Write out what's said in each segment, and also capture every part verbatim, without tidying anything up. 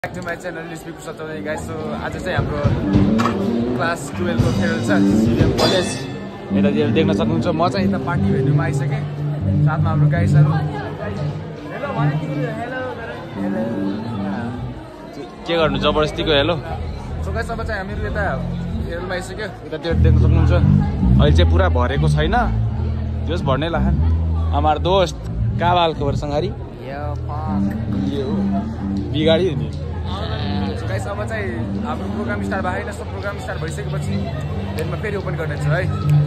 Back to my channel, Speak Saturday guys. So आज चाहिँ हाम्रो क्लास ट्वेल्भ को फेयरवेल छ सिभिएम कलेज यतातिर देख्न सक्नुहुन्छ। म चाहिँ यता पार्टी भेन्यूमा आइसकेँ साथमा हाम्रो गाइसहरु। हेलो भने हेलो हेलो के गर्नु जबरजस्तीको हेलो। सो गाइस अब चाहिँ हामीहरु यता फेयरवेलमा आइसक्यो। यतातिर देख्न सक्नुहुन्छ अहिले चाहिँ पुरा भरेको छैन, जस भर्नै लाग्छ। हाम्रो दोस्त काबाल खबर संगारी यो फक यो बिगाडी नि। सो गाइस अब चाहिँ हाम्रो प्रोग्राम स्टार्ट भयो हैन। सो प्रोग्राम स्टार्ट भइसकेपछि देनमा फेरि ओपन गर्नेछु है।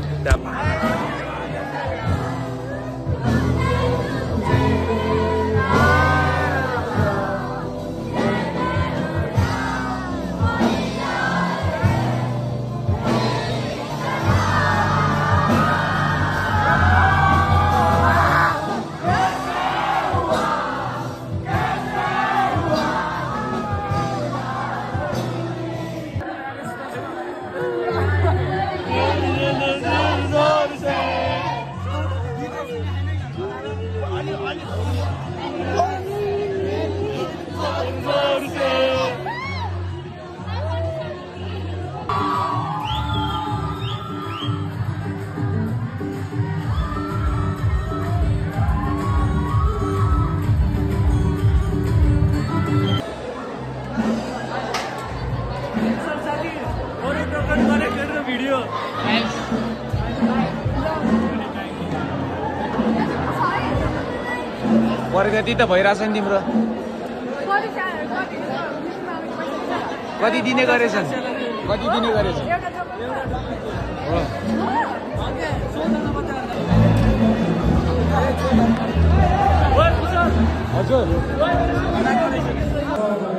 प्रगति त भइराछ नि तिम्रो। कति दिने गरेछन् कति दिने गरेछन् हजुर